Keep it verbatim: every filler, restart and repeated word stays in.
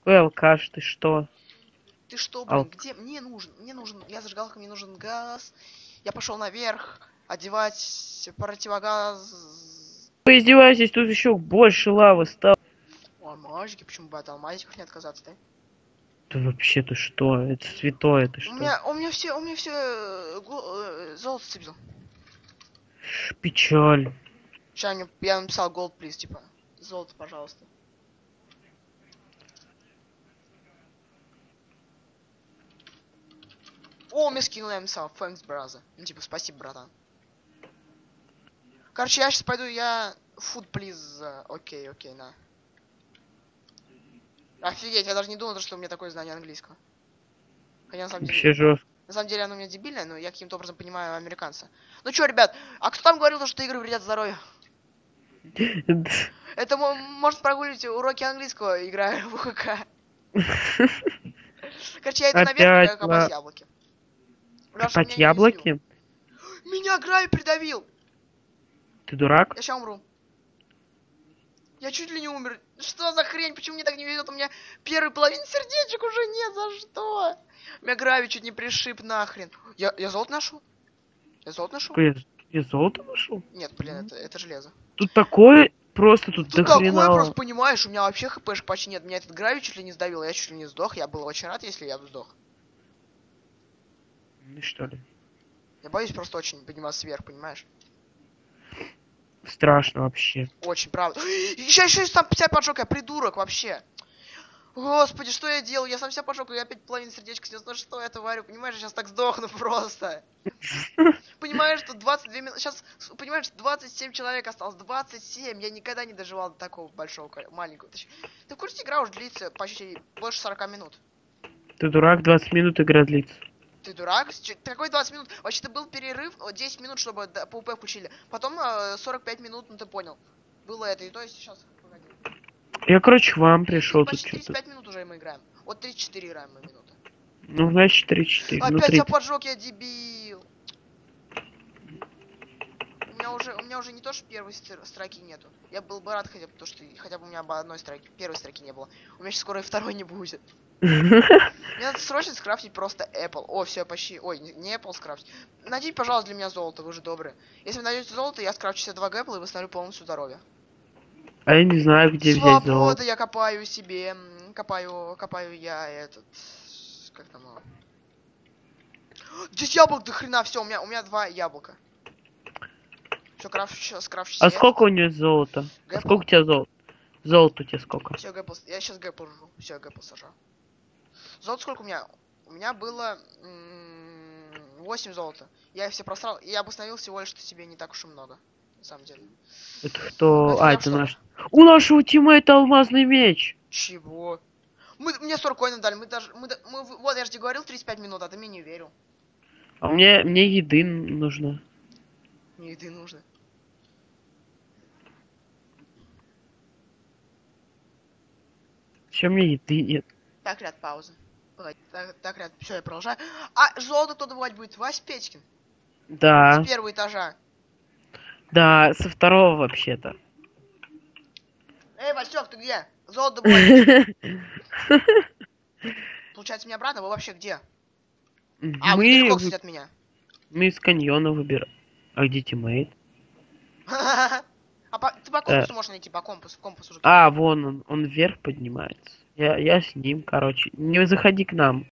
Ой, алкаш, ты что? Ты что, Ал... блин, где? Мне нужен, мне нужен, я зажигалка, мне нужен газ. Я пошел наверх одевать противогаз. Вы издеваетесь, тут еще больше лавы стало. О, алмазики, почему бы от алмазиков не отказаться, да? Да вообще ты что? Это святое, ты У что? меня, у меня все, у меня все э, го- э, золото сцепил. Ш, печаль. Сейчас мне, я написал gold, please, типа, золото, пожалуйста. О, мне скинул, я написал, thanks, brother. Ну, типа, спасибо, братан. Короче, я сейчас пойду, я... Food, please. э, Окей, окей, на. Офигеть, я даже не думал, что у меня такое знание английского. Хотя на самом деле... Вообще жестко. На самом деле оно у меня дебильное, но я каким-то образом понимаю американца. Ну чё, ребят, а кто там говорил, что игры вредят здоровью? Это может прогуливать уроки английского, играя в УХК. Короче, я иду Опять наверх копать ла... яблоки. Главное, чтобы Копать меня не уязвил. яблоки? Меня Грави придавил! Ты дурак? Я сейчас умру. Я чуть ли не умер. Что за хрень? Почему мне так не везет? У меня первый половин сердечек уже нет. За что? Меня Грави чуть не пришиб нахрен. Я, я золото нашел? Я золото нашел? Я, я золото нашел? Нет, блин, это, это железо. Тут такое, просто тут Тут такое дохрена. просто, понимаешь, у меня вообще хпшек почти нет. Меня этот Грави чуть ли не сдавил, я чуть ли не сдох. Я был очень рад, если я бы сдох. Ну что ли? Я боюсь просто очень подниматься вверх, понимаешь? Страшно вообще. Очень, правда. Еще, еще сам себя поджег, я придурок вообще. Господи, что я делаю? Я сам себя пожег, я опять половину сердечка снес. Ну что я творю? Понимаешь, я сейчас так сдохну просто. Понимаешь, что двадцать две минуты... Сейчас, понимаешь, двадцать семь человек осталось. двадцать семь. Я никогда не доживал до такого большого, маленького. Ты в курсе, игра уже длится почти больше сорока минут? Ты дурак, двадцать минут игра длится. Ты дурак? Ты какой двадцать минут? Вообще-то был перерыв, десять минут, чтобы ПВП включили. Потом сорок пять минут, ну ты понял. Было это, и то есть сейчас... Я, короче, к вам пришел тут Почти что-то. тридцать пять минут уже мы играем. Вот тридцать четыре играем мы минуты. Ну, значит, тридцать четыре. Ну, Опять я тридцать. поджег, я дебил. У меня уже, у меня уже не то, что первой строки нету. Я был бы рад хотя бы, то, что хотя бы у меня бы одной строки, первой строки не было. У меня сейчас скоро и второй не будет. Мне надо срочно скрафтить просто Apple. О, все, почти. Ой, не Apple скрафтить. Найдите, пожалуйста, для меня золото, вы же добрые. Если вы найдете золото, я скрафчу себе два Apple и восстановлю полностью здоровье. А я не знаю, где взять Свобода, золото. я копаю себе. Копаю, копаю я этот... Как там его? Здесь яблок до хрена, все, у меня, у меня два яблока. Все, крафчу, скрафчу А себе. сколько у нее золота? А сколько у тебя золота? Золото у тебя сколько? Все, гэпл, я сейчас гэпл жру. Все, гэпл сажал. Золото сколько у меня? У меня было восемь золота. Я их все просрал, и я обосновил всего лишь, что себе не так уж и много. На самом деле. Это кто? Это А, это наш. У нашего тиммейта алмазный меч. Чего? Мы, мне сорок коинов дали, мы даже, мы, мы, вот я же тебе говорил тридцать пять минут, а ты мне не верил. А мне, мне еды нужно. Мне еды нужно. Чем мне еды нет? Так, ряд, пауза. Погоди, так, так, ряд, все, я продолжаю. А, золото кто добывать будет? Вась Петькин. Да. С первого этажа. Да, со второго вообще-то. Эй, Васек, ты где? Золото добывать. Получается, мне обратно? Вы вообще где? А, вы Мы... далеко, кстати, от меня. Мы из каньона выбираем. А где тиммейт? А по, ты по компасу можешь найти, по компасу, компас уже. А, вон он, он вверх поднимается. Я, я с ним, короче. Не заходи к нам.